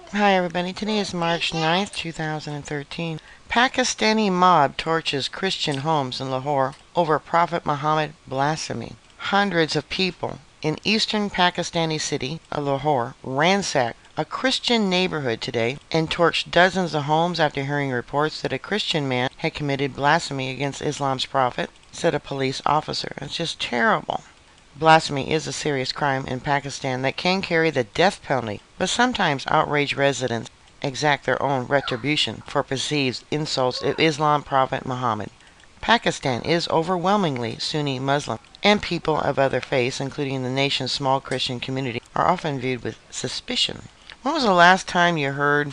Hi everybody, today is March 9th, 2013. Pakistani mob torches Christian homes in Lahore over Prophet Mohammed blasphemy. Hundreds of people in eastern Pakistani city of Lahore ransacked a Christian neighborhood today and torched dozens of homes after hearing reports that a Christian man had committed blasphemy against Islam's prophet, said a police officer. It's just terrible. Blasphemy is a serious crime in Pakistan that can carry the death penalty, but sometimes outraged residents exact their own retribution for perceived insults of Islam Prophet Muhammad. Pakistan is overwhelmingly Sunni Muslim, and people of other faiths, including the nation's small Christian community, are often viewed with suspicion. When was the last time you heard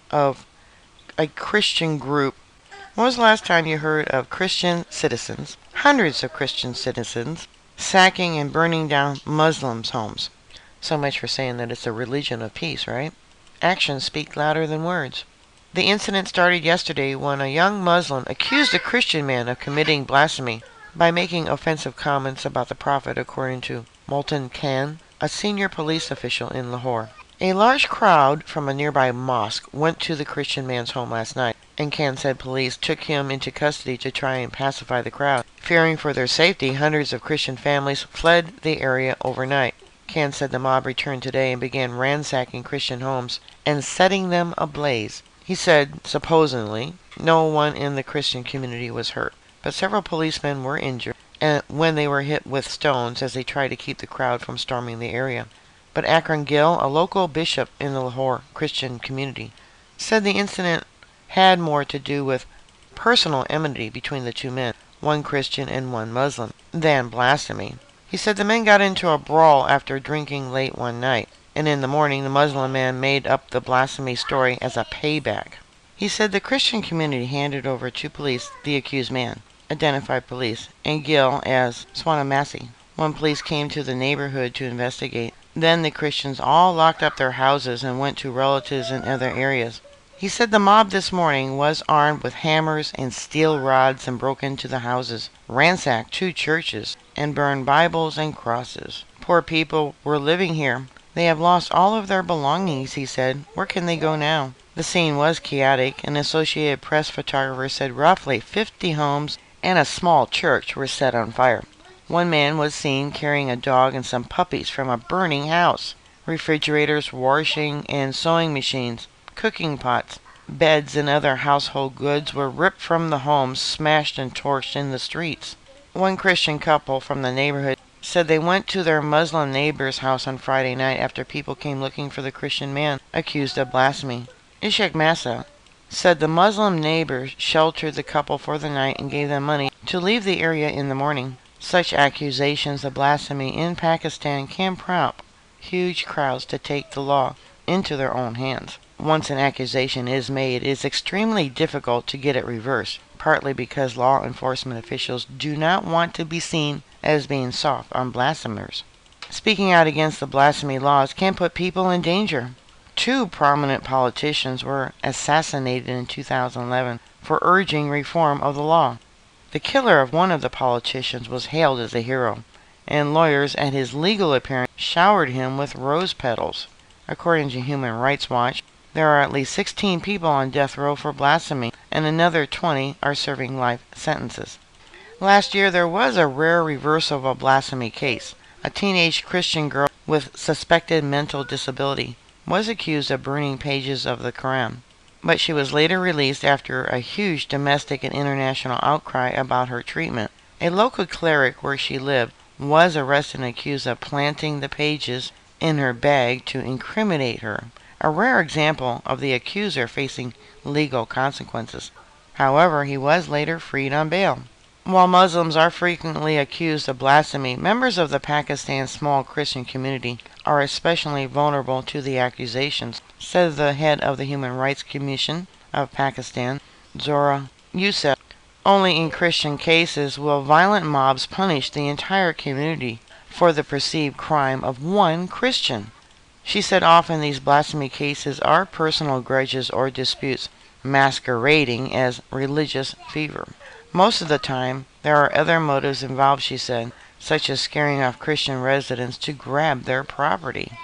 of a Christian group? When was the last time you heard of Christian citizens, hundreds of Christian citizens, sacking and burning down Muslims' homes? So much for saying that it's a religion of peace, right? Actions speak louder than words. The incident started yesterday when a young Muslim accused a Christian man of committing blasphemy by making offensive comments about the Prophet, according to Moulton Khan, a senior police official in Lahore. A large crowd from a nearby mosque went to the Christian man's home last night, and Khan said police took him into custody to try and pacify the crowd. Fearing for their safety, hundreds of Christian families fled the area overnight. Khan said the mob returned today and began ransacking Christian homes and setting them ablaze. He said, supposedly, no one in the Christian community was hurt, but several policemen were injured and when they were hit with stones as they tried to keep the crowd from storming the area. But Akram Gill, a local bishop in the Lahore Christian community, said the incident had more to do with personal enmity between the two men, one Christian and one Muslim, than blasphemy. He said the men got into a brawl after drinking late one night, and in the morning the Muslim man made up the blasphemy story as a payback. He said the Christian community handed over to police the accused man, identified police, and Gill as Swanamasi. When police came to the neighborhood to investigate, then the Christians all locked up their houses and went to relatives in other areas. He said the mob this morning was armed with hammers and steel rods and broke into the houses, ransacked two churches, and burned Bibles and crosses. Poor people were living here. They have lost all of their belongings, he said. Where can they go now? The scene was chaotic. An Associated Press photographer said roughly 50 homes and a small church were set on fire. One man was seen carrying a dog and some puppies from a burning house. Refrigerators, washing and sewing machines, cooking pots, beds, and other household goods were ripped from the homes, smashed and torched in the streets. One Christian couple from the neighborhood said they went to their Muslim neighbor's house on Friday night after people came looking for the Christian man accused of blasphemy. Ishaq Massa said the Muslim neighbors sheltered the couple for the night and gave them money to leave the area in the morning. Such accusations of blasphemy in Pakistan can prompt huge crowds to take the law into their own hands. Once an accusation is made, it is extremely difficult to get it reversed, partly because law enforcement officials do not want to be seen as being soft on blasphemers. Speaking out against the blasphemy laws can put people in danger. Two prominent politicians were assassinated in 2011 for urging reform of the law. The killer of one of the politicians was hailed as a hero, and lawyers at his legal appearance showered him with rose petals. According to Human Rights Watch, there are at least 16 people on death row for blasphemy, and another 20 are serving life sentences. Last year there was a rare reversal of a blasphemy case. A teenage Christian girl with suspected mental disability was accused of burning pages of the Quran, but she was later released after a huge domestic and international outcry about her treatment. A local cleric where she lived was arrested and accused of planting the pages in her bag to incriminate her, a rare example of the accuser facing legal consequences. However, he was later freed on bail. While Muslims are frequently accused of blasphemy, members of the Pakistan small Christian community are especially vulnerable to the accusations, said the head of the Human Rights Commission of Pakistan, Zora Youssef. Only in Christian cases will violent mobs punish the entire community for the perceived crime of one Christian. She said often these blasphemy cases are personal grudges or disputes masquerading as religious fever. Most of the time, there are other motives involved, she said, such as scaring off Christian residents to grab their property.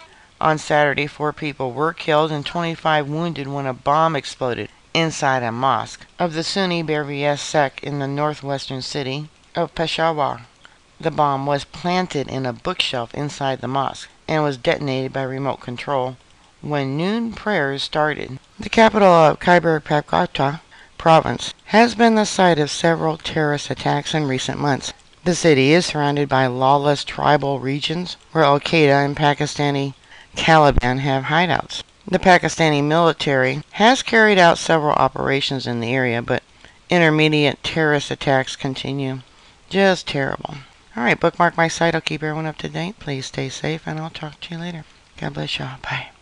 On Saturday, 4 people were killed and 25 wounded when a bomb exploded inside a mosque of the Sunni Barwiyah sect in the northwestern city of Peshawar. The bomb was planted in a bookshelf inside the mosque and was detonated by remote control when noon prayers started. The capital of Khyber Pakhtunkhwa province has been the site of several terrorist attacks in recent months. The city is surrounded by lawless tribal regions where Al-Qaeda and Pakistani Taliban have hideouts. The Pakistani military has carried out several operations in the area, but intermediate terrorist attacks continue. Just terrible. Alright, bookmark my site. I'll keep everyone up to date. Please stay safe, and I'll talk to you later. God bless y'all. Bye.